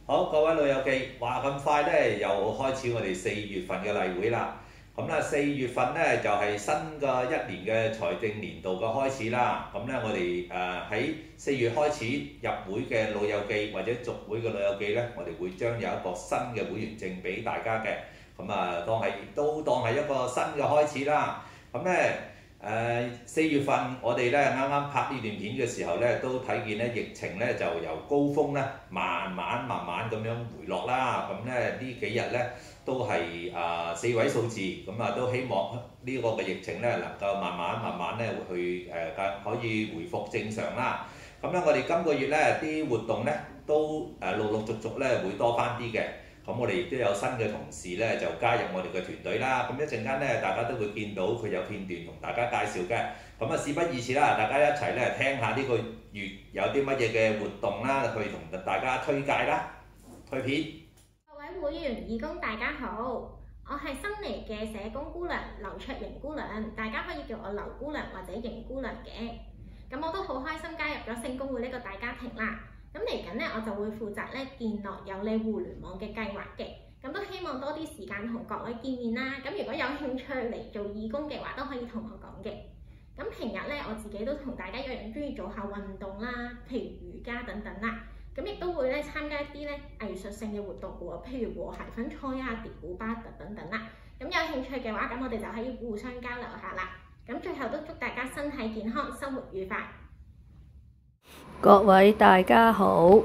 好，各位老友記，話咁快咧，又開始我哋4月份嘅例會啦。咁咧4月份咧就係新嘅一年嘅財政年度嘅開始啦。咁咧我哋喺4月開始入會嘅老友記或者續會嘅老友記咧，我哋會將有一個新嘅會員證俾大家嘅。咁當係一個新嘅開始啦。咁咧4月份我哋咧啱啱拍呢段片嘅時候咧，都睇見咧疫情咧就由高峰咧慢慢咁樣回落啦。咁咧呢幾日咧都係4位數字，咁都希望呢個嘅疫情咧能夠慢慢咧去可以回復正常啦。咁咧我哋今個月咧啲活動咧都陸續咧會多翻啲嘅。咁我哋亦都有新嘅同事咧就加入我哋嘅團隊啦。咁一陣間咧，大家都會見到佢有片段同大家介紹嘅。咁事不宜遲啦，大家一齊咧聽下呢個月有啲乜嘢嘅活動啦，去同大家推介啦，推片。 各位會員義工大家好，我係新嚟嘅社工姑娘劉卓瑩姑娘，大家可以叫我劉姑娘或者瑩姑娘嘅。咁我都好開心加入咗聖公會呢個大家庭啦。咁嚟緊咧，我就會負責咧建樂有你互聯網嘅計劃嘅，咁都希望多啲時間同各位見面啦。咁如果有興趣嚟做義工嘅話，都可以同我講嘅。咁平日咧，我自己都同大家一樣中意做下運動啦，譬如瑜伽等等啦。咁亦都會咧參加一啲咧藝術性嘅活動喎，譬如和諧分菜啊、疊古巴等等啦。咁有興趣嘅話，咁我哋就可以互相交流下啦。咁最後都祝大家身體健康，生活愉快。 各位大家好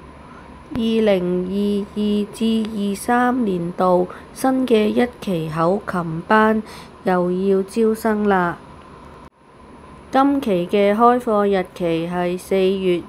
，2022至23年度新嘅一期口琴班又要招生啦。今期嘅開課日期係4月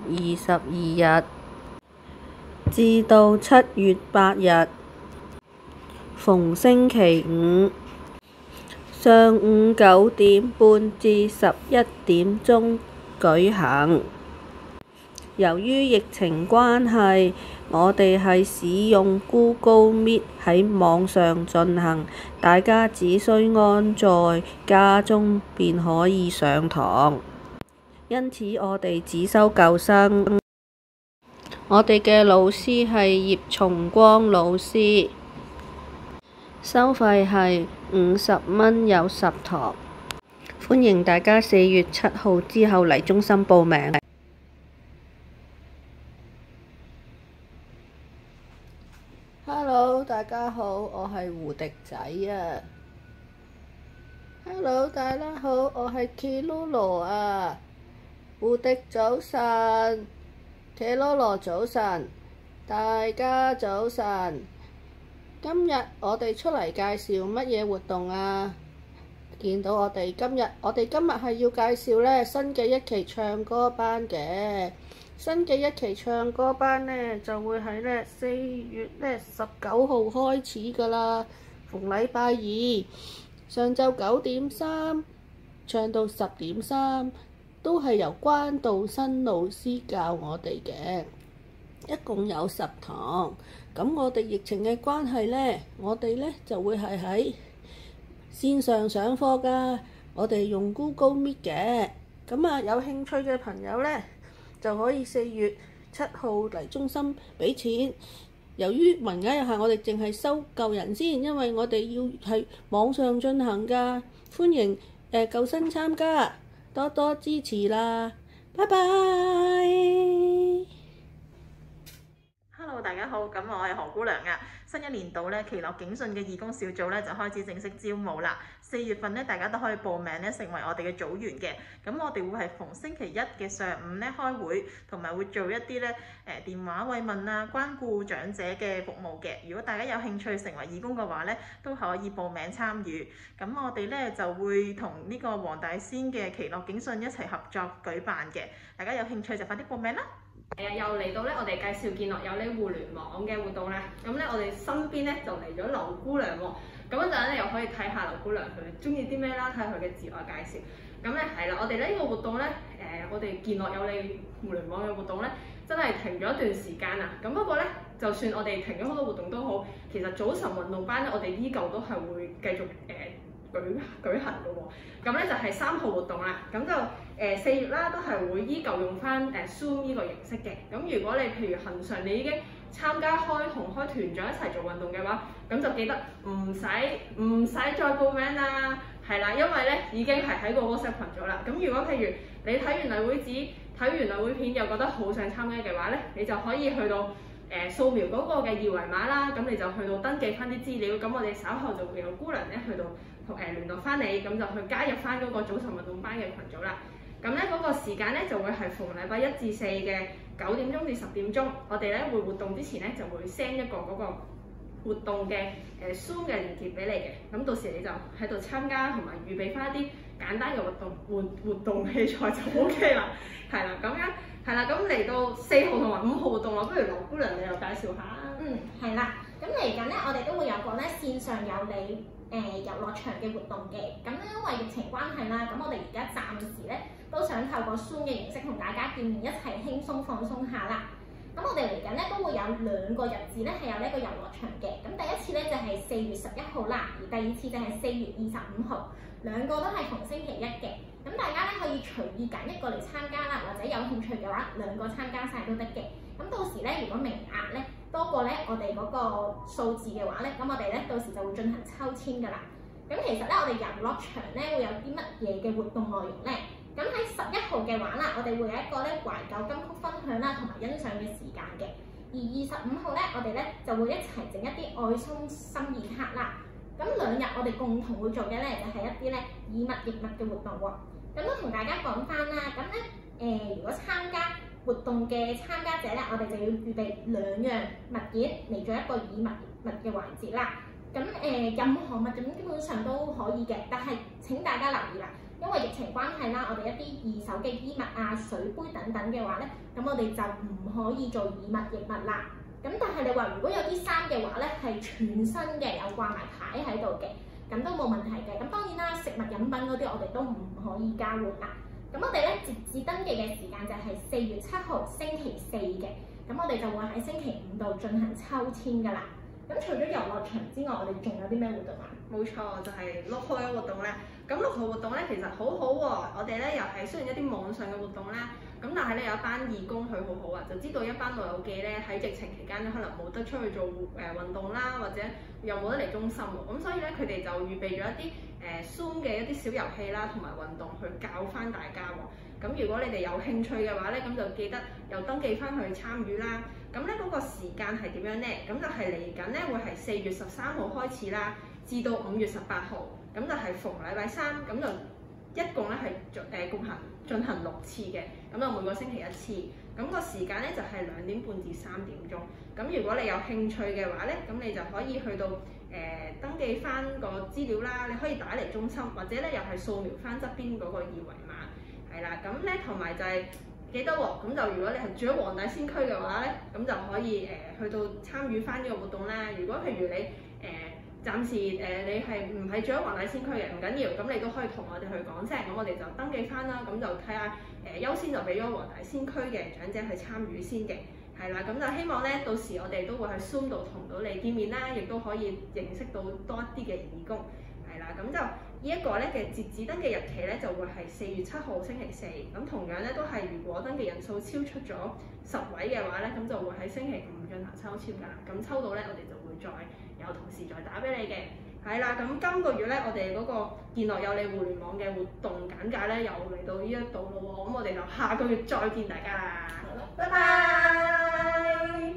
22日至到7月8日，逢星期五，上午9點半至11點鐘舉行。由於疫情關係，我哋係使用 Google Meet 喺網上進行，大家只需安在家中便可以上堂。因此我哋只收舊生。我哋嘅老師係葉松光老師，收費係50蚊有10堂。歡迎大家4月7號之後嚟中心報名。Hello， 大家好，我係胡迪仔啊。Hello， 大家好，我係 Kilolo 啊。胡迪早晨，Kilolo 早晨，大家早晨。今日我哋出嚟介紹乜嘢活動啊？見到我哋今日係要介紹咧新嘅一期唱歌班嘅。新嘅一期唱歌班呢，就會喺4月19號開始㗎啦，逢禮拜二上晝9點3唱到10點3，都係由關道新老師教我哋嘅，一共有10堂。咁我哋疫情嘅關係呢，我哋呢就會係喺線上上課㗎，我哋用 Google Meet 嘅。咁有興趣嘅朋友呢，就可以4月7號嚟中心俾錢。由於名額有限，我哋淨係收舊人先，因為我哋要係網上進行㗎。歡迎舊生參加，多多支持啦！拜拜。 Hello， 大家好，咁我係何姑娘啊。新一年度咧，奇樂警訊嘅義工小組咧就開始正式招募啦。4月份咧，大家都可以報名咧，成為我哋嘅組員嘅。咁我哋會係逢星期一嘅上午咧開會，同埋會做一啲咧電話慰問啊、關顧長者嘅服務嘅。如果大家有興趣成為義工嘅話咧，都可以報名參與。咁我哋咧就會同呢個黃大仙嘅奇樂警訊一齊合作舉辦嘅。大家有興趣就快啲報名啦！ 又嚟到咧，我哋介紹建樂有你互聯網嘅活動啦。咁咧，我哋身邊咧就嚟咗劉姑娘喎。咁一陣咧又可以睇下劉姑娘佢中意啲咩啦，睇下佢嘅自我介紹。咁咧係啦，我哋呢個活動咧，我哋建樂有你互聯網嘅活動咧，真係停咗一段時間啊。咁不過咧，就算我哋停咗好多活動都好，其實早晨運動班咧，我哋依舊都係會繼續舉行嘅喎。咁咧就係3號活動啦。咁就4月啦，都係會依舊用翻Zoom 呢個形式嘅。咁如果你譬如恆常你已經參加同開團長一齊做運動嘅話，咁就記得唔使再報名啦，係啦，因為咧已經係喺個 WhatsApp 群組啦。咁如果譬如你睇完例會紙、睇完例會片又覺得好想參加嘅話咧，你就可以去到掃描嗰個嘅二維碼啦，咁你就去到登記翻啲資料。咁我哋稍後就會有姑娘咧去到聯絡翻你，咁就去加入翻嗰個早晨運動班嘅群組啦。咁咧嗰個時間咧就會係逢禮拜1至4嘅9點鐘至10點鐘，我哋咧會活動之前咧就會 send 一個嗰個活動嘅Zoom 嘅連結俾你嘅，咁到時你就喺度參加同埋預備翻一啲簡單嘅活動器材就 OK 啦，係啦，咁樣係啦，咁嚟到4號同埋5號活動啦，不如劉姑娘你又介紹下。 係啦，咁嚟緊咧，我哋都會有個咧線上有你遊樂場嘅活動嘅，咁因為疫情關係啦，咁我哋而家暫時咧都想透過 Zoom 嘅形式同大家見面，一齊輕鬆放鬆下啦。咁我哋嚟緊咧都會有2個日子咧係有呢個遊樂場嘅，咁第一次咧就係4月11號啦，而第二次就係4月25號，兩個都係逢星期一嘅。咁大家咧可以隨意揀一個嚟參加啦，或者有興趣嘅話2個參加晒都得嘅。咁到時咧如果名額咧多過咧我哋嗰個數字嘅話咧，咁我哋咧到時就會進行抽籤㗎啦。咁其實咧我哋遊樂場咧會有啲乜嘢嘅活動內容咧？咁喺11號嘅話啦，我哋會有一個咧懷舊金曲分享啦，同埋欣賞嘅時間嘅。而25號咧，我哋咧就會一齊整一啲愛心心意卡啦。咁2日我哋共同會做嘅咧就係一啲咧以物易物嘅活動喎。咁都同大家講翻啦，咁咧如果參加活動嘅參加者咧，我哋就要預備2樣物件嚟做一個以物易物嘅環節啦。咁任何物件基本上都可以嘅，但係請大家留意啦。因為疫情關係啦，我哋一啲2手嘅衣物啊、水杯等等嘅話咧，咁我哋就唔可以做以物易物啦。咁但係你話如果有啲衫嘅話咧，係全新嘅，有掛埋牌喺度嘅，咁都冇問題嘅。咁當然啦，食物飲品嗰啲我哋都唔可以交換啦。咁我哋咧截止登記嘅時間就係4月7號星期4嘅，咁我哋就會喺星期5度進行抽籤㗎啦。咁除咗遊樂場之外，我哋仲有啲咩活動啊？ 冇錯，就係6號嘅活動咧。咁6號活動咧其實好好喎，我哋咧又係雖然一啲網上嘅活動啦，咁但係咧有一班義工佢好好啊，就知道一班老友記咧喺疫情期間咧可能冇得出去做運動啦，或者又冇得嚟中心喎，咁所以咧佢哋就預備咗一啲Zoom 嘅一啲小遊戲啦，同埋運動去教翻大家喎。咁如果你哋有興趣嘅話咧，咁就記得又登記翻去參與啦。咁咧嗰個時間係點樣咧？咁就係嚟緊咧會係4月13號開始啦，至到5月18號，咁就係逢禮拜3，咁就一共咧係進行6次嘅，咁就每個星期1次。咁個時間咧就係2點半至3點鐘。咁如果你有興趣嘅話咧，咁你就可以去到登記翻個資料啦，你可以打嚟中心，或者咧又係掃描翻側邊嗰個二維碼，係啦。咁咧同埋就係記得喎，咁就如果你係住喺黃大仙區嘅話咧，咁就可以去到參與翻呢個活動啦。如果譬如你暫時你係唔係住喺黃大仙區嘅，唔緊要，咁你都可以同我哋去講聲，咁我哋就登記翻啦，咁就睇下優先就俾咗黃大仙區嘅長者去參與先嘅，係啦，咁就希望咧到時我哋都會喺 Zoom 度同到你見面啦，亦都可以認識到多一啲嘅義工，係啦，咁就呢一個咧嘅截止登記日期咧就會係4月7號星期4，咁同樣咧都係如果登記人數超出咗10位嘅話咧，咁就會喺星期5進行抽籤㗎啦，咁抽到咧我哋就會再有同事再打俾你嘅，係啦，咁今個月咧我哋嗰個健樂有你互聯網嘅活動簡介咧又嚟到呢一度咯喎，咁我哋就下個月再見大家啦，好啦，拜拜。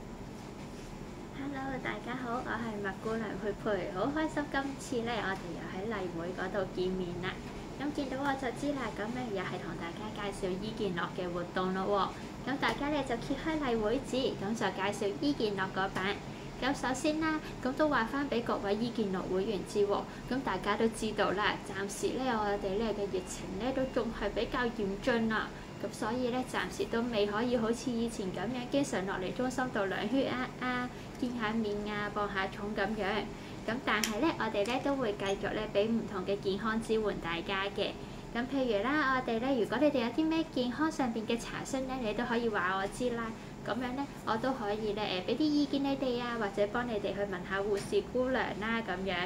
Hello，大家好，我係麥姑娘佩佩，好開心今次咧我哋又喺例會嗰度見面啦。咁見到我就知啦，咁咧又係同大家介紹醫健樂嘅活動咯喎。咁大家咧就揭開例會紙，咁就介紹醫健樂嗰版。咁首先啦，咁都話翻俾各位醫健樂會員知喎。咁大家都知道啦，暫時咧我哋咧嘅疫情咧都仲係比較嚴峻啊。咁所以咧暫時都未可以好似以前咁樣經常落嚟中心度量血壓啊、見下面啊、磅下重咁樣。咁但係咧，我哋咧都會繼續咧俾唔同嘅健康支援大家嘅。咁譬如啦，我哋咧如果你哋有啲咩健康上邊嘅查詢咧，你都可以話我知啦。咁樣咧，我都可以咧俾啲意見你哋啊，或者幫你哋去問下護士姑娘啦咁樣。咁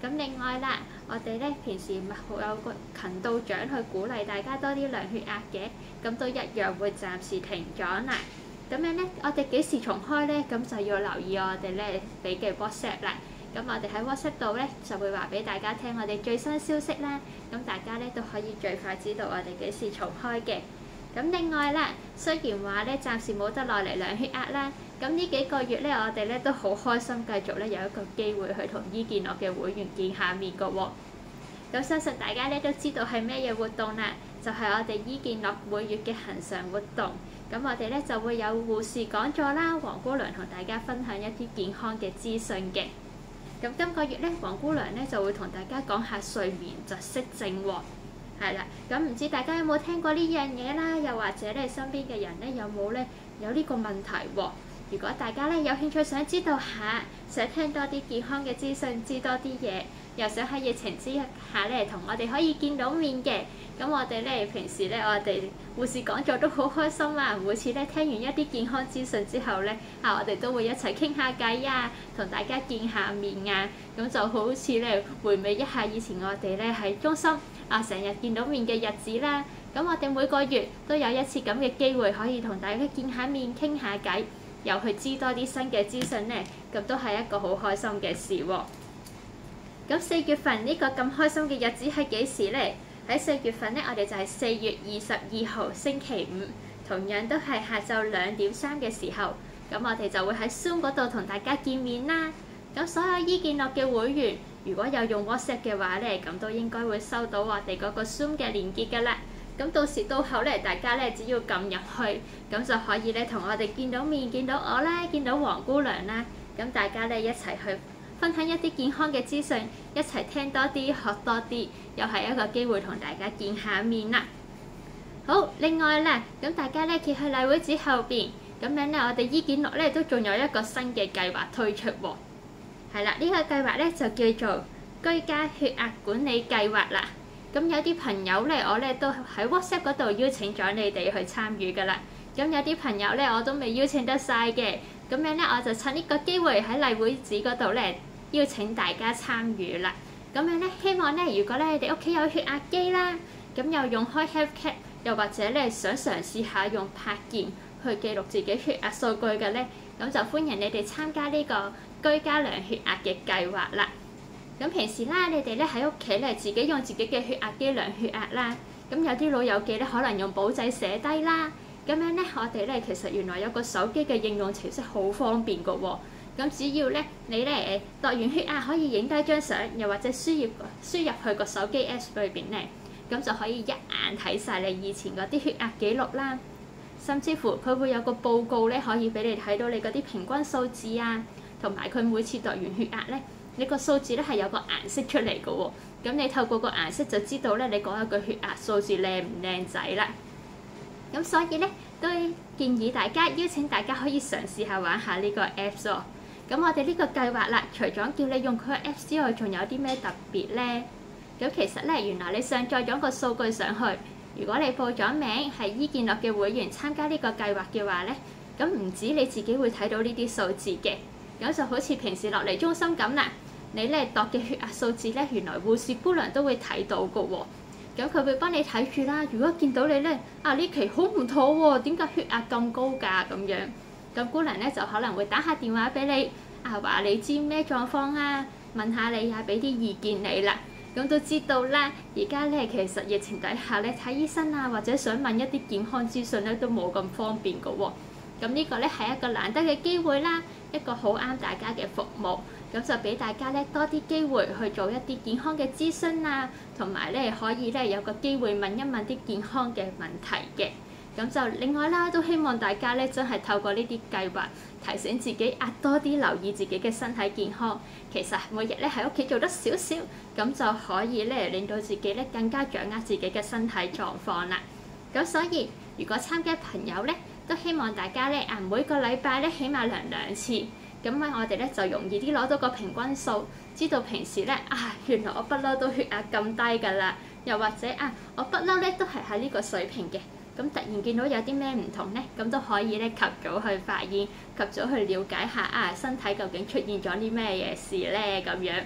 咁另外啦，我哋咧平時咪好有個勤到獎去鼓勵大家多啲量血壓嘅，咁都一樣會暫時停咗啦。咁樣咧，我哋幾時重開咧？咁就要留意我哋咧俾嘅 WhatsApp 啦。咁我哋喺 WhatsApp 度咧就會話俾大家聽我哋最新消息啦。咁大家咧都可以最快知道我哋幾時重開嘅。咁另外啦，雖然話咧暫時冇得落嚟量血壓啦，咁呢幾個月咧我哋咧都好開心，繼續咧有一個機會去同醫健樂嘅會員見下面㗎喎。咁相信大家咧都知道係咩嘢活動啦，就係我哋醫健樂每月嘅恆常活動。咁我哋咧就會有護士講座啦，黃姑娘同大家分享一啲健康嘅資訊嘅。咁今個月咧，黃姑娘咧就會同大家講下睡眠窒息症喎。係啦，咁唔知大家有冇聽過呢樣嘢啦？又或者咧身邊嘅人咧有冇咧有呢個問題喎？如果大家咧有興趣想知道下，想聽多啲健康嘅資訊，知多啲嘢，又想喺疫情之下咧同我哋可以見到面嘅，咁我哋咧平時咧我哋護士講座都好開心啊！每次咧聽完一啲健康資訊之後咧，我哋都會一齊傾下偈啊，同大家見下面啊，咁就好似咧回味一下以前我哋咧喺中心成日見到面嘅日子啦。咁我哋每個月都有一次咁嘅機會可以同大家見下面傾下偈，又去知多啲新嘅資訊咧，咁都係一個好開心嘅事喎。咁4月份呢個咁開心嘅日子係幾時呢？喺4月份呢，我哋就係4月22號星期五，同樣都係下晝2點3嘅時候，咁我哋就會喺 Zoom 嗰度同大家見面啦。咁所有醫健樂嘅會員，如果有用 WhatsApp 嘅話呢，咁都應該會收到我哋嗰個 Zoom 嘅連結㗎啦。咁到時到後咧，大家咧只要撳入去，咁就可以咧同我哋見到面，見到我啦，見到黃姑娘啦。咁大家咧一齊去分享一啲健康嘅資訊，一齊聽多啲，學多啲，又係一個機會同大家見下面啦。好，另外咧，咁大家咧企喺例會紙後邊，咁樣咧我哋醫健樂咧都仲有一個新嘅計劃推出喎。係啦，呢個計劃咧就叫做居家血壓管理計劃啦。咁有啲朋友咧，我咧都喺 WhatsApp 嗰度邀請咗你哋去參與㗎啦。咁有啲朋友咧，我都未邀請得晒嘅。咁樣咧，我就趁呢個機會喺例會紙嗰度咧邀請大家參與啦。咁樣咧，希望咧，如果咧你哋屋企有血壓機啦，咁又用開 HealthCap，又或者咧想嘗試下用拍鍵去記錄自己血壓數據嘅咧，咁就歡迎你哋參加呢個居家量血壓嘅計劃啦。咁平時啦，你哋咧喺屋企咧自己用自己嘅血壓機量血壓啦。咁有啲老友記咧可能用簿仔寫低啦。咁樣咧，我哋咧其實原來有個手機嘅應用程式好方便㗎喎。咁只要咧你咧度完血壓可以影低張相，又或者輸入去個手機 Apps 裏邊咧，咁就可以一眼睇晒你以前嗰啲血壓記錄啦。甚至乎佢會有個報告咧，可以俾你睇到你嗰啲平均數字啊，同埋佢每次度完血壓咧，你個數字咧係有個顏色出嚟嘅喎。咁你透過個顏色就知道咧你嗰一個血壓數字靚唔靚仔啦。咁所以咧都建議大家邀請大家可以嘗試下玩下呢個 Apps 喎。咁我哋呢個計劃啦，除咗叫你用佢個 Apps 之外，仲有啲咩特別咧？咁其實咧，原來你上載咗個數據上去，如果你報咗名係醫健樂嘅會員參加呢個計劃嘅話咧，咁唔止你自己會睇到呢啲數字嘅，咁就好似平時落嚟中心咁啦。你咧度嘅血壓數字咧，原來護士姑娘都會睇到㗎喎。咁佢會幫你睇住啦。如果見到你咧呢期好唔妥喎，點解血壓咁高㗎咁樣？咁姑娘咧就可能會打下電話俾你話你知咩狀況啊，問下你啊，俾啲意見你啦。咁都知道啦，而家咧其實疫情底下咧睇醫生啊，或者想問一啲健康資訊咧都冇咁方便㗎喎。咁呢個咧係一個難得嘅機會啦，一個好啱大家嘅服務。咁就俾大家咧多啲機會去做一啲健康嘅諮詢啊，同埋咧可以咧有個機會問一問啲健康嘅問題嘅。咁就另外啦，都希望大家咧真係透過呢啲計劃提醒自己多啲留意自己嘅身體健康。其實每日咧喺屋企做得少少，咁就可以咧令到自己咧更加掌握自己嘅身體狀況啦。咁所以如果參加朋友咧，都希望大家咧每個禮拜咧起碼量2次。咁我哋咧就容易啲攞到個平均數，知道平時咧原來我不嬲都血壓咁低㗎啦，又或者我不嬲咧都係喺呢個水平嘅。咁突然見到有啲咩唔同咧，咁都可以咧及早去發現，及早去了解下身體究竟出現咗啲咩嘢事咧咁樣。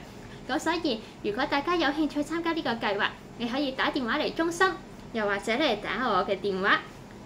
咁所以如果大家有興趣參加呢個計劃，你可以打電話嚟中心，又或者咧打我嘅電話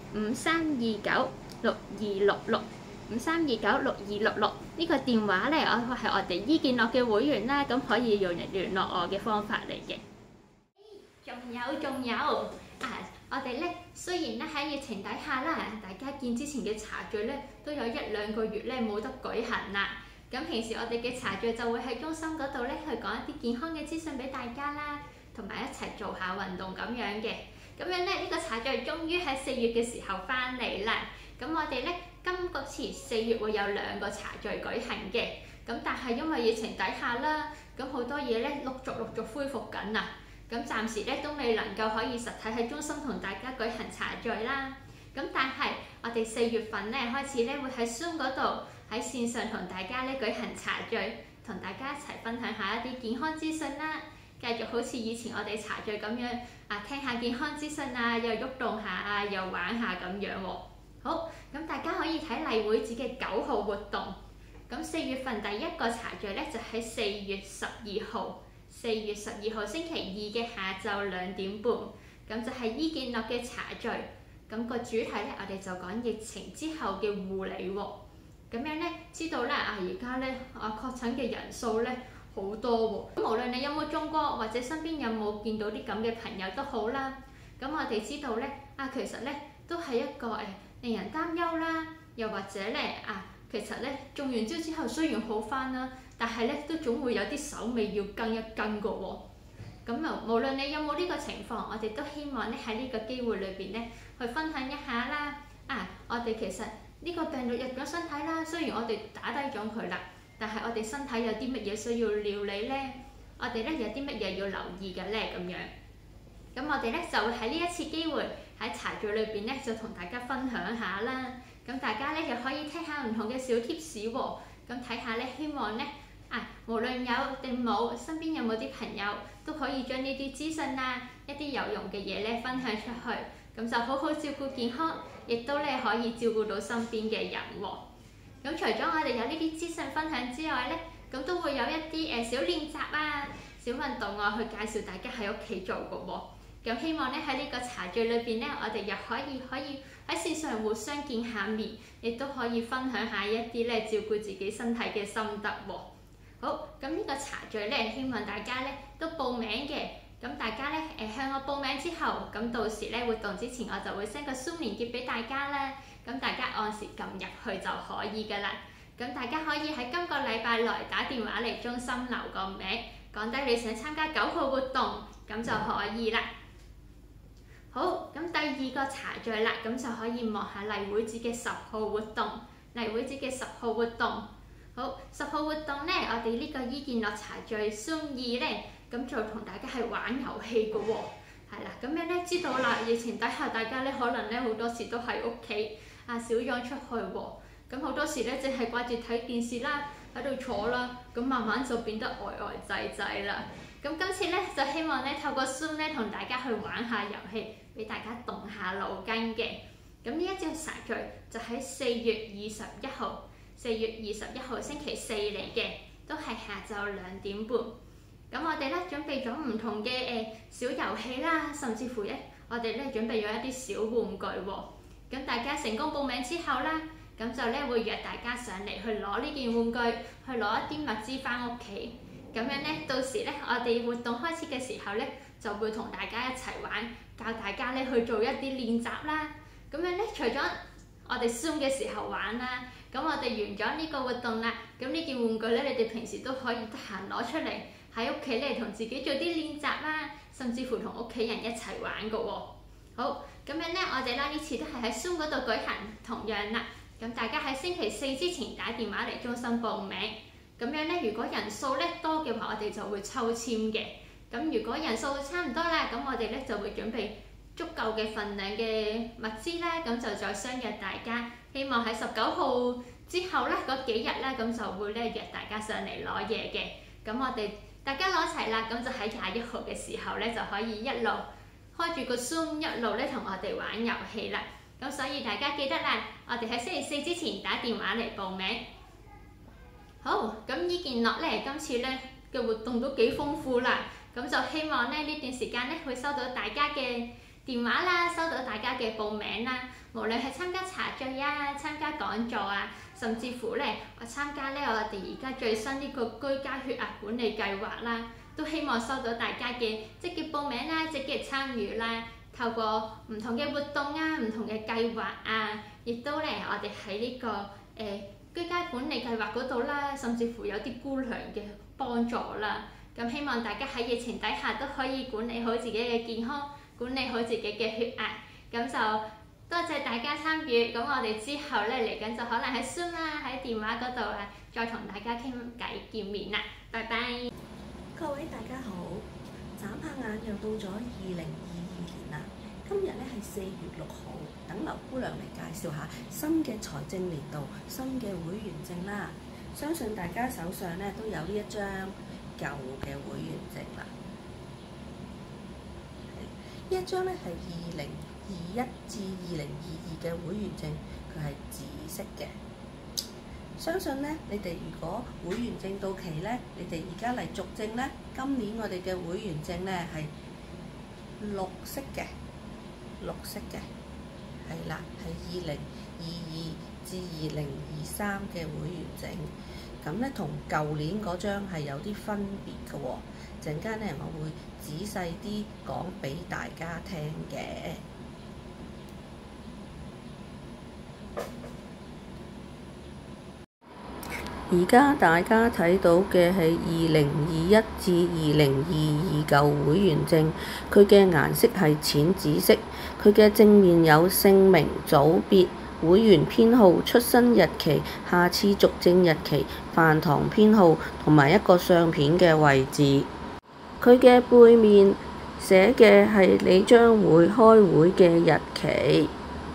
53296266，53296266呢個電話咧，我係我哋醫健樂嘅會員啦，咁可以用嚟聯絡我嘅方法嚟嘅。仲有我哋咧雖然咧喺疫情底下啦，大家見之前嘅茶聚咧都有1-2個月咧冇得舉行啦。咁平時我哋嘅茶聚就會喺中心嗰度咧去講一啲健康嘅資訊俾大家啦，同埋一齊做下運動咁樣嘅。咁樣咧呢個茶聚終於喺4月嘅時候翻嚟啦。咁我哋咧今個次4月會有2個茶聚舉行嘅。咁但係因為疫情底下啦，咁好多嘢咧陸續恢復緊啊。咁暫時咧都未能夠可以實體喺中心同大家舉行茶聚啦。咁但係我哋4月份咧開始咧會喺 Zoom 嗰度喺線上同大家咧舉行茶聚，同大家一齊分享下一啲健康資訊啦。繼續好似以前我哋茶聚咁樣聽下健康資訊啊，又喐動下又玩下咁樣喎。好，咁大家可以睇例會址嘅9號活動。咁4月份第1個茶聚咧就喺4月12號。4月12號星期2嘅下晝2點半，咁就係醫健樂嘅茶聚。咁個主題咧，我哋就講疫情之後嘅護理喎。咁樣咧，知道咧而家咧確診嘅人數咧好多喎。咁無論你有冇中過，或者身邊有冇見到啲咁嘅朋友都好啦。咁我哋知道咧其實咧都係一個令人擔憂啦。又或者咧其實咧中完招之後雖然好返啦，但係咧都總會有啲手尾要跟一跟個喎。咁無論你有冇呢個情況，我哋都希望咧喺呢個機會裏邊咧去分享一下啦。我哋其實呢個病毒入咗身體啦，雖然我哋打低咗佢啦，但係我哋身體有啲乜嘢需要料理咧？我哋咧有啲乜嘢要留意嘅咧？咁樣，咁我哋咧就會喺呢一次機會喺茶聚裏邊咧就同大家分享下啦。咁大家咧又可以聽下唔同嘅小貼士喎。咁睇下咧，希望咧無論有定冇，身邊有冇啲朋友都可以將呢啲資訊一啲有用嘅嘢咧分享出去，咁就好好照顧健康，亦都咧可以照顧到身邊嘅人喎。咁除咗我哋有呢啲資訊分享之外咧，咁都會有一啲小練習小運動去介紹大家喺屋企做嘅喎。咁希望咧喺呢個茶聚裏邊咧，我哋又可以喺線上互相見下面，亦都可以分享下一啲咧照顧自己身體嘅心得喎。好，咁呢個茶聚咧，希望大家咧都報名嘅。咁大家咧向我報名之後，咁到時咧活動之前我就會 send 個 Zoom 連結俾大家啦。咁大家按時撳入去就可以㗎啦。咁大家可以喺今個禮拜內打電話嚟中心留個名，講低你想參加9號活動，咁就可以啦。好，咁第2個茶聚啦，咁就可以望下例會址嘅10號活動。例會址嘅10號活動，好，10號活動咧，我哋呢個醫健樂茶聚 Zoom 2咧，咁就同大家係玩遊戲嘅喎。係啦，咁樣咧知道啦，疫情底下大家咧可能咧好多時都喺屋企少咗出去喎。咁好多時咧淨係掛住睇電視啦，喺度坐啦，咁慢慢就變得呆滯啦。咁今次咧就希望咧透過 Zoom 咧同大家去玩下遊戲，俾大家動下腦筋嘅。咁呢一隻茶聚就喺4月21號，4月21號星期4嚟嘅，都係下晝2點半。咁我哋咧準備咗唔同嘅小遊戲啦，甚至乎咧我哋咧準備咗一啲小玩具喎。咁大家成功報名之後啦，咁就咧會約大家上嚟去攞呢件玩具，去攞一啲物資翻屋企。咁樣咧，到時咧我哋活動開始嘅時候咧，就會同大家一齊玩，教大家咧去做一啲練習啦。咁樣咧，除咗我哋 Zoom 嘅時候玩啦，咁我哋完咗呢個活動啦，咁呢件玩具咧，你哋平時都可以得閒攞出嚟喺屋企咧，同自己做啲練習啦，甚至乎同屋企人一齊玩噶喎。好，咁樣咧，我哋呢次都係喺 Zoom 嗰度舉行，同樣啦。咁大家喺星期4之前打電話嚟中心報名。咁樣咧，如果人數咧多嘅話，我哋就會抽籤嘅。咁如果人數差唔多啦，咁我哋咧就會準備足夠嘅份量嘅物資啦，咁就再相約大家。希望喺19號之後咧嗰幾日咧，咁就會咧約大家上嚟攞嘢嘅。咁我哋大家攞齊啦，咁就喺21號嘅時候咧就可以一路開住個 Zoom 一路咧同我哋玩遊戲啦。咁所以大家記得啦，我哋喺星期4之前打電話嚟報名。好，咁醫健樂咧今次咧嘅活動都幾豐富啦。咁就希望咧呢段時間咧會收到大家嘅電話啦，收到大家嘅報名啦，無論係參加茶聚啊、參加講座啊，甚至乎咧我參加咧我哋而家最新呢個居家血壓管理計劃啦，都希望收到大家嘅積極報名啦、積極參與啦。透過唔同嘅活動啊、唔同嘅計劃啊，亦都咧我哋喺呢個居家管理計劃嗰度啦，甚至乎有啲姑娘嘅幫助啦。咁希望大家喺疫情底下都可以管理好自己嘅健康，管理好自己嘅血壓。咁就多謝大家參與。咁我哋之後咧嚟緊就可能喺 Zoom 啦、喺電話嗰度啊，再同大家傾偈見面啦。拜拜。 各位大家好，眨下眼又到咗2022年啦。今日咧係4月6號，等劉姑娘嚟介紹下新嘅財政年度新嘅會員證啦。相信大家手上咧都有呢一張舊嘅會員證啦。呢一張咧係2021至2022嘅會員證，佢係紫色嘅。相信咧，你哋如果會員證到期咧，你哋而家嚟續證咧，今年我哋嘅會員證咧係綠色嘅，係啦，係2022至2023嘅會員證。咁咧同舊年嗰張係有啲分別嘅喎。陣間咧，我會仔細啲講俾大家聽嘅。而家大家睇到嘅係2021至2022舊會員證，佢嘅顏色係淺紫色，佢嘅正面有姓名、組別、會員編號、出生日期、下次續證日期、飯堂編號同埋一個相片嘅位置。佢嘅背面寫嘅係你將會開會嘅日期。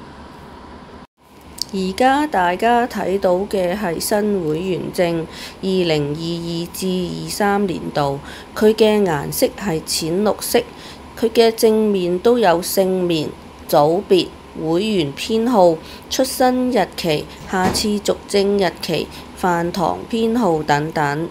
而家大家睇到嘅係新會員證2022至23年度，佢嘅顏色係淺綠色，佢嘅正面都有姓名、組別、會員編號、出生日期、下次續證日期、飯堂編號等等。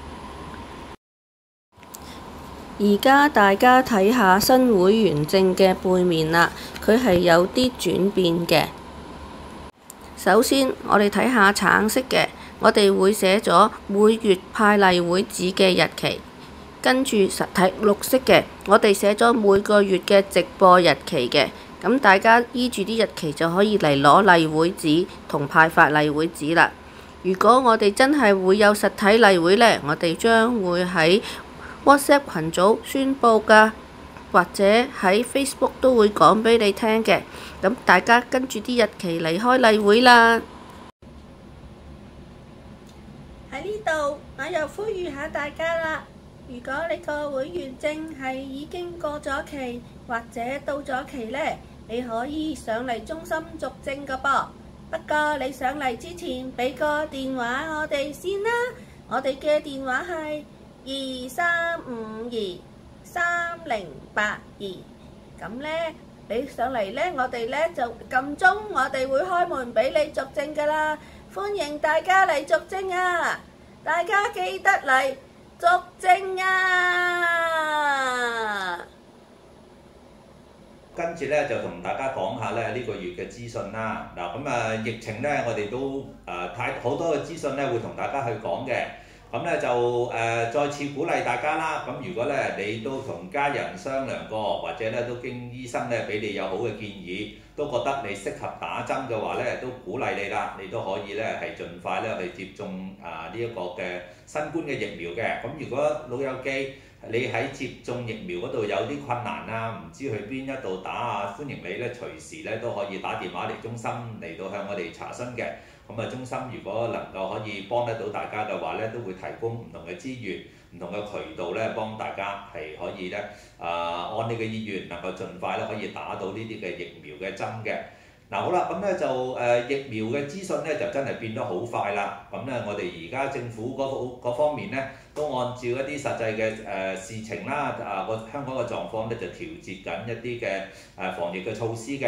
而家大家睇下新會員證嘅背面啦，佢係有啲轉變嘅。首先，我哋睇下橙色嘅，我哋會寫咗每月派例會紙嘅日期。跟住實體綠色嘅，我哋寫咗每個月嘅直播日期嘅。咁大家依住啲日期就可以嚟攞例會紙同派發例會紙啦。如果我哋真係會有實體例會呢，我哋將會喺 WhatsApp 群組宣佈㗎，或者喺 Facebook 都會講俾你聽嘅。咁大家跟住啲日期嚟開例會啦。喺呢度，我又呼籲下大家啦。如果你個會員證係已經過咗期或者到咗期呢，你可以上嚟中心續證㗎噃。不過你上嚟之前俾個電話我哋先啦。我哋嘅電話係23523082。咁呢，你上嚟呢，我哋呢就撳鐘，我哋會開門俾你續證㗎啦。歡迎大家嚟續證啊！大家記得嚟續證啊！ 跟住咧就同大家講下咧呢個月嘅資訊啦。嗱咁啊，疫情咧我哋都好多嘅資訊咧會同大家去講嘅。咁咧就再次鼓勵大家啦。咁如果咧你都同家人商量過，或者咧都經醫生咧俾你有好嘅建議，都覺得你適合打針嘅話咧，都鼓勵你啦。你都可以咧係盡快咧去接種呢一個嘅新冠嘅疫苗嘅。咁如果老友記你喺接種疫苗嗰度有啲困難啊，唔知去邊一度打啊，歡迎你咧隨時咧都可以打電話嚟中心嚟到向我哋查詢嘅。咁啊，中心如果能夠可以幫得到大家嘅話咧，都會提供唔同嘅資源、唔同嘅渠道咧，幫大家係可以咧按你嘅意願，能夠盡快咧可以打到呢啲嘅疫苗嘅針嘅。嗱好啦，咁咧就疫苗嘅資訊咧就真係變得好快啦。咁咧我哋而家政府嗰方面咧都按照一啲實際嘅事情啦，香港嘅狀況咧就調節緊一啲嘅防疫嘅措施嘅。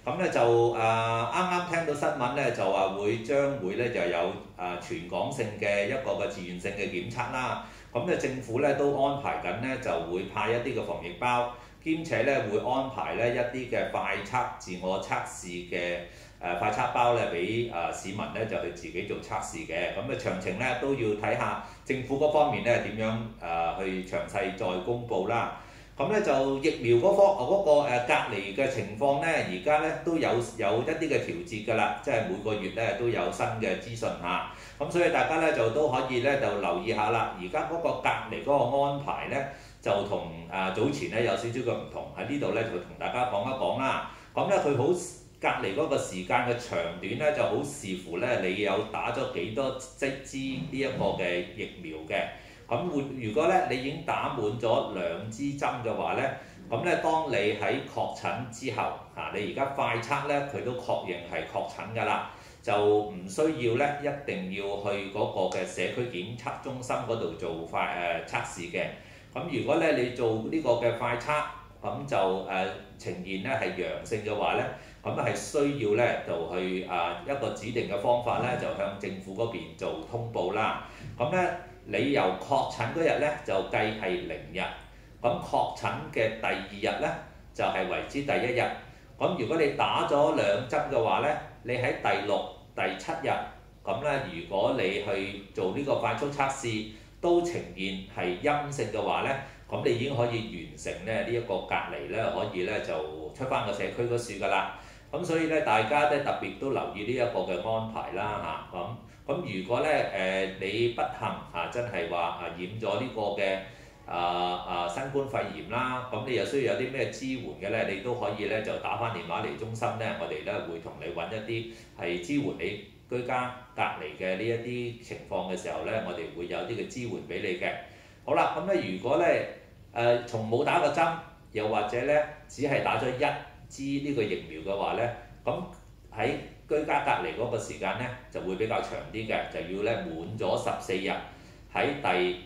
咁咧就啱啱聽到新聞咧，就話將會咧就有全港性嘅一個嘅自願性嘅檢測啦。咁咧政府咧都安排緊咧，就會派一啲嘅防疫包，兼且咧會安排咧一啲嘅快測自我測試嘅快測包咧，俾市民咧就去自己做測試嘅。咁詳情咧都要睇下政府嗰方面咧點樣去詳細再公佈啦。咁咧就疫苗嗰個隔離嘅情況咧，而家咧都有一啲嘅調節㗎啦，即係每個月咧都有新嘅資訊嚇。咁所以大家咧就都可以咧就留意下啦。而家嗰個隔離嗰個安排咧，就同早前咧有少少嘅唔同，喺呢度咧就同大家講一講啦。咁咧佢好隔離嗰個時間嘅長短咧，就好視乎咧你有打咗幾多支呢一個嘅疫苗嘅。咁如果咧你已經打滿咗2支針嘅話咧，咁咧當你喺確診之後你而家快測咧佢都確認係確診㗎啦，就唔需要咧一定要去嗰個嘅社區檢測中心嗰度做測試嘅。咁如果咧你做呢個嘅快測，咁就呈現咧係陽性嘅話咧，咁係需要咧就去一個指定嘅方法咧，就向政府嗰邊做通報啦。咁咧你由確診嗰日咧就計係0日，咁確診嘅第2日咧就係為之第1日。咁如果你打咗2針嘅話咧，你喺第6、第7日，咁咧如果你去做呢個快速測試都呈現係陰性嘅話咧，咁你已經可以完成咧呢一個隔離咧，可以咧就出翻個社區嗰處㗎啦。咁所以咧大家咧特別都留意呢一個嘅安排啦嚇。咁如果咧你不幸真係話染咗呢個嘅新冠肺炎啦，咁你又需要有啲咩支援嘅咧，你都可以咧就打翻電話嚟中心咧，我哋咧會同你揾一啲係支援你居家隔離嘅呢一啲情況嘅時候咧，我哋會有啲嘅支援俾你嘅。好啦，咁咧如果咧從冇打過針，又或者咧只係打咗1支呢個疫苗嘅話咧，咁喺居家隔離嗰個時間咧就會比較長啲嘅，就要咧滿咗14日，喺第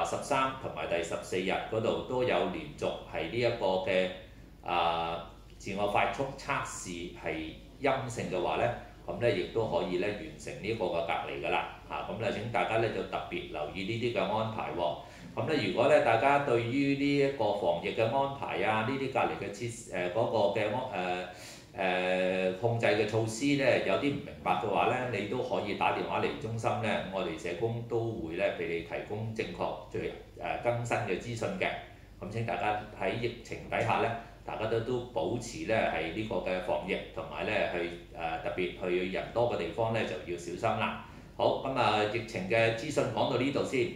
13同埋第14日嗰度都有連續係呢一個嘅自我快速測試係陰性嘅話咧，咁咧亦都可以咧完成呢個嘅隔離㗎啦嚇。咁咧請大家咧就特別留意呢啲嘅安排喎。咁咧如果咧大家對於呢一個防疫嘅安排呢啲隔離嘅嗰個嘅控制嘅措施咧有啲唔明白嘅話咧，你都可以打電話嚟中心咧，我哋社工都會咧俾你提供正確最更新嘅資訊嘅。咁請大家喺疫情底下咧，大家都保持咧係呢個嘅防疫，同埋咧去特別去人多嘅地方咧就要小心啦。好，咁疫情嘅資訊講到呢度先。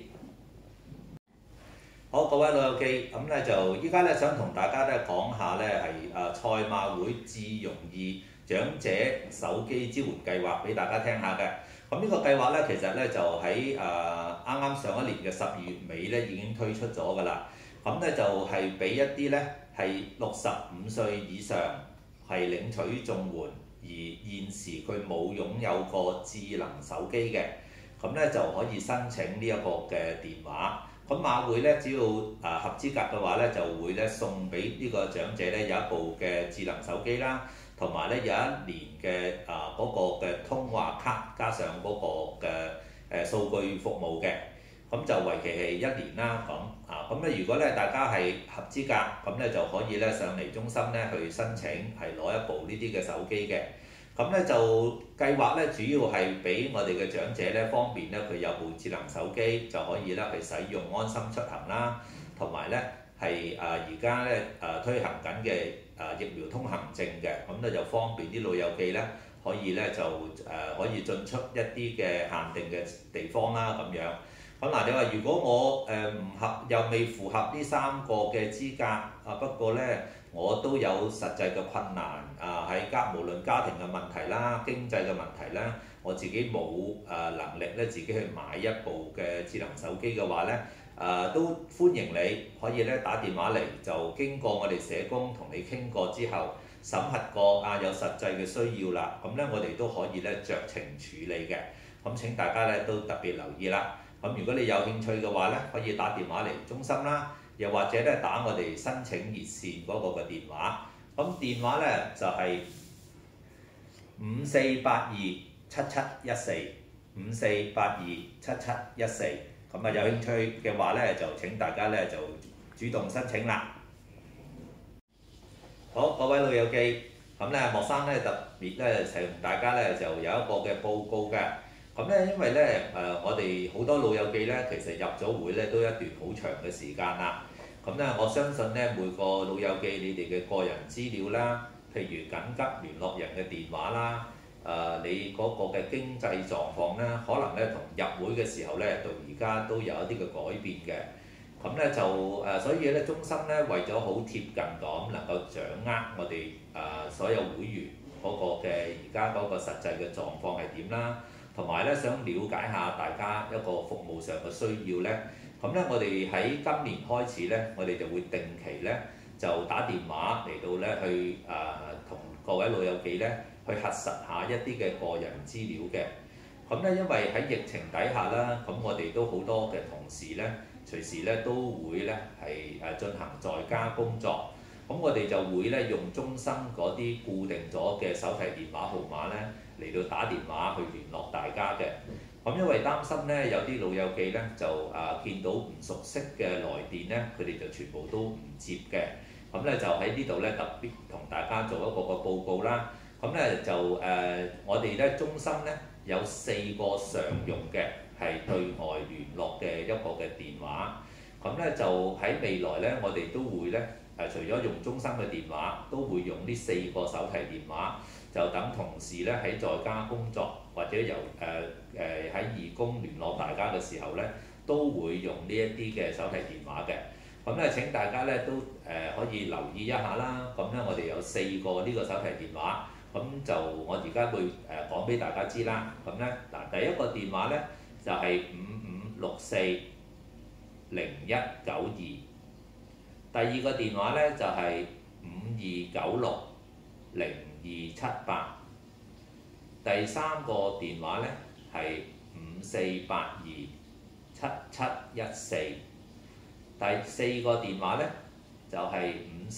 好，各位老友記，咁咧就依家咧想同大家咧講下咧係賽馬會智容易長者手機支援計劃俾大家聽下嘅。咁呢個計劃咧其實咧就喺啱啱上一年嘅12月尾咧已經推出咗㗎啦。咁咧就係俾一啲咧係65歲以上係領取綜援，而現時佢冇擁有過智能手機嘅，咁咧就可以申請呢一個嘅電話。咁馬會咧，只要合資格嘅話咧，就會咧送俾呢個長者咧有一部嘅智能手機啦，同埋咧有1年嘅嗰個嘅通話卡，加上嗰個嘅數據服務嘅，咁就為期係1年啦。咁咧如果咧大家係合資格，咁咧就可以咧上嚟中心咧去申請係攞一部呢啲嘅手機嘅。咁咧就計劃咧，主要係俾我哋嘅長者咧方便咧，佢有部智能手機就可以咧去使用安心出行啦，同埋咧係而家咧推行緊嘅疫苗通行證嘅，咁咧就方便啲老友記咧可以咧就可以進出一啲嘅限定嘅地方啦咁樣。咁嗱，你話如果我又未符合呢3個嘅資格不過咧我都有實際嘅困難喺無論家庭嘅問題啦、經濟嘅問題啦，我自己冇能力咧自己去買一部嘅智能手機嘅話咧，都歡迎你可以咧打電話嚟，就經過我哋社工同你傾過之後，審核過有實際嘅需要啦，咁咧我哋都可以咧酌情處理嘅。咁請大家咧都特別留意啦。咁如果你有興趣嘅話咧，可以打電話嚟中心啦，又或者咧打我哋申請熱線嗰個嘅電話。咁電話咧就係 5482771454827714。咁啊，有興趣嘅話咧，就請大家咧就主動申請啦。好，各位老友記，咁咧莫生咧特別咧同大家咧就有一個嘅報告嘅。咁咧因為咧我哋好多老友記咧，其實入咗會咧都一段好長嘅時間啦。咁咧我相信咧每個老友記你哋嘅個人資料啦，譬如緊急聯絡人嘅電話啦，你嗰個嘅經濟狀況咧，可能咧同入會嘅時候咧到而家都有一啲嘅改變嘅。咁咧就所以咧中心咧為咗好貼近咁，能夠掌握我哋所有會員嗰個嘅而家嗰個實際嘅狀況係點啦，同埋咧想了解下大家一個服務上嘅需要咧。咁咧我哋喺今年開始咧，我哋就會定期咧就打電話嚟到咧去同各位老友記咧去核實下一啲嘅個人資料嘅。咁咧因為喺疫情底下啦，咁我哋都好多嘅同事咧，隨時咧都會咧係進行在家工作，咁我哋就會咧用中心嗰啲固定咗嘅手提電話號碼咧嚟到打電話去聯絡大家嘅。咁因為擔心咧有啲老友記咧就見到唔熟悉嘅來電咧，佢哋就全部都唔接嘅。咁咧就喺呢度咧特別同大家做一個報告啦。咁咧就我哋咧中心咧有4個常用嘅係對外聯絡嘅一個嘅電話。咁咧就喺未來咧，我哋都會咧除咗用中心嘅電話，都會用呢4個手提電話，就等同事咧喺在家工作或者由喺義工聯絡大家嘅時候咧，都會用呢一啲嘅手提電話嘅。咁咧請大家咧都可以留意一下啦。咁咧我哋有4個呢個手提電話。咁就我而家會講俾大家知啦。咁咧嗱，第一個電話咧就係55640192，第二個電話咧就係52960278，第三個電話咧係54827714，第四個電話咧就係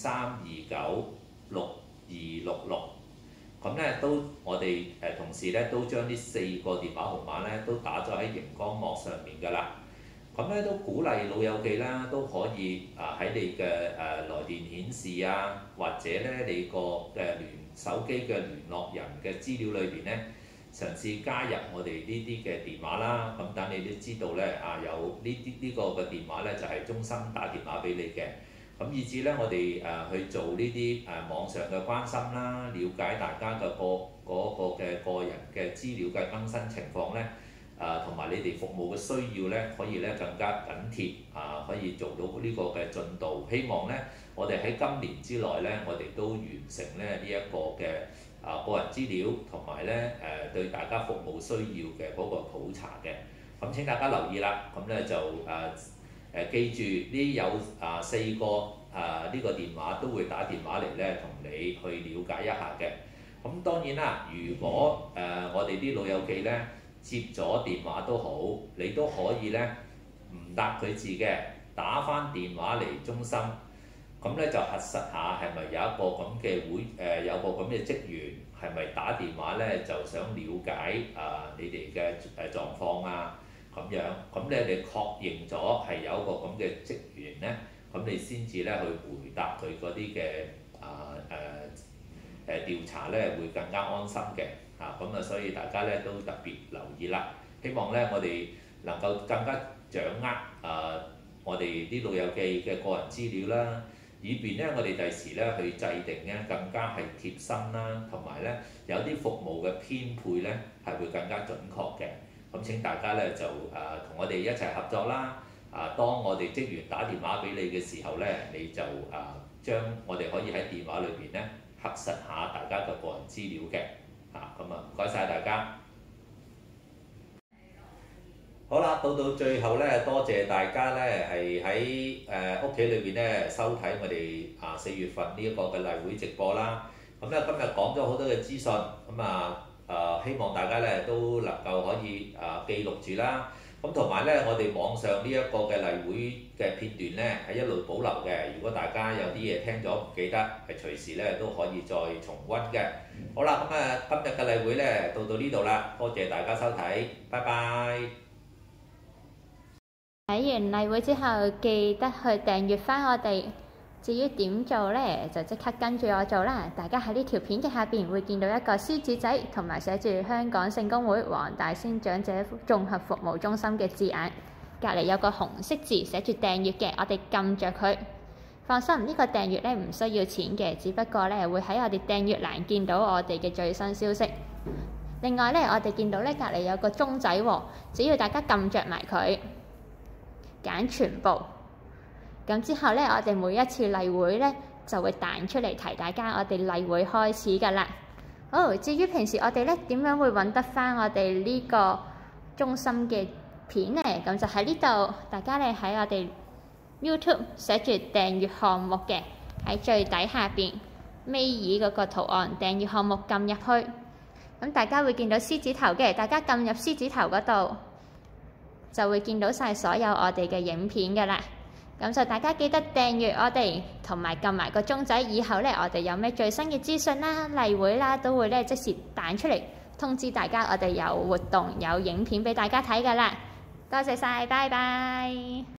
53296266。咁咧都我哋同事咧都將呢4個電話號碼咧都打咗喺熒光幕上面㗎啦。咁咧都鼓勵老友記啦，都可以喺你嘅來電顯示啊，或者咧你個手機嘅聯絡人嘅資料裏邊咧，嘗試加入我哋呢啲嘅電話啦。咁等你都知道咧有呢個嘅電話咧就係中心打電話俾你嘅。咁以至咧，我哋去做呢啲網上嘅關心啦，了解大家嘅個人嘅資料嘅更新情況咧，同埋你哋服務嘅需要咧，可以咧更加緊貼可以做到呢個嘅進度。希望咧，我哋喺今年之內咧，我哋都完成咧呢一個嘅個人資料同埋咧對大家服務需要嘅嗰個普查嘅。咁請大家留意啦。咁咧就記住呢有4個呢個電話都會打電話嚟咧，同你去了解一下嘅。咁當然啦，如果我哋啲老友記咧接咗電話都好，你都可以咧唔答佢字嘅，打返電話嚟中心，咁咧就核實下係咪有一個咁嘅有個咁嘅職員係咪打電話咧就想了解你哋嘅狀況啊。咁樣，咁咧你確認咗係有一個咁嘅職員咧，咁你先至咧去回答佢嗰啲嘅調查咧，會更加安心嘅。咁所以大家咧都特別留意啦。希望咧我哋能夠更加掌握我哋啲老友記嘅個人資料啦，以便咧我哋第時咧去制定咧更加係貼心啦，同埋咧有啲服務嘅編配咧係會更加準確嘅。咁請大家咧就同我哋一齊合作啦。當我哋職員打電話俾你嘅時候咧，你就將我哋可以喺電話裏邊咧核實下大家嘅個人資料嘅。咁唔該晒大家。好啦，到最後咧，多謝大家咧係喺屋企裏邊咧收睇我哋4月份呢一個嘅例會直播啦。咁咧今日講咗好多嘅資訊，咁希望大家咧都能夠可以記錄住啦。咁咁同埋咧，我哋網上呢一個嘅例會嘅片段咧係一路保留嘅。如果大家有啲嘢聽咗唔記得，係隨時咧都可以再重溫嘅。好啦，咁啊今日嘅例會咧到呢度啦，多謝大家收睇，拜拜。 睇完例會之後，記得去訂閱返我哋。至於點做呢，就即刻跟住我做啦！大家喺呢條片嘅下邊會見到一個獅子仔，同埋寫住香港聖公會黃大仙長者綜合服務中心嘅字眼。隔離有個紅色字寫住訂閱嘅，我哋撳着佢。放心，呢個訂閱呢唔需要錢嘅，只不過呢會喺我哋訂閱欄見到我哋嘅最新消息。另外呢，我哋見到呢隔離有個鐘仔喎，只要大家撳着埋佢，揀全部。咁之後呢，我哋每一次例會呢就會彈出嚟提大家，我哋例會開始㗎啦。好，至於平時我哋呢點樣會揾得返我哋呢個中心嘅片呢？咁就喺呢度，大家呢喺我哋 YouTube 寫住訂閱項目嘅，喺最底下邊尾二嗰個圖案訂閱項目撳入去，咁大家會見到獅子頭嘅，大家撳入獅子頭嗰度就會見到晒所有我哋嘅影片㗎啦。咁就大家記得訂閱我哋，同埋撳埋個鐘仔，以後呢，我哋有咩最新嘅資訊啦、例會啦，都會呢即時彈出嚟通知大家，我哋有活動有影片俾大家睇㗎啦。多謝晒，拜拜。